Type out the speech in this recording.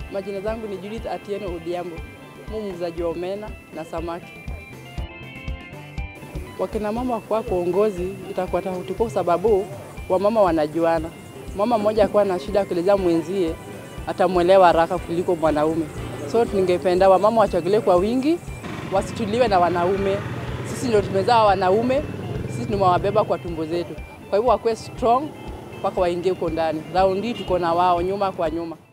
Majina zangu ni Judith Atieno, odhiambo. Mimi muuzaji wa omena na samaki. Wakina mama kwa uongozi itakuwa tofauti kwa sababu wamama wanajuana. Mama mmoja akiwa na shida kueleza mwenzie atamuelewa haraka kuliko mwanaume. So ningependa wamama wachaguliwe kwa wingi, wasituliwe na wanaume. Sisi ndio tumezaa wanaume, sisi tumewabeba kwa tumbo zetu. Kwa hivyo wakuwe strong mpaka waingie huko ndani. Raundi tuko na wao nyuma kwa nyuma.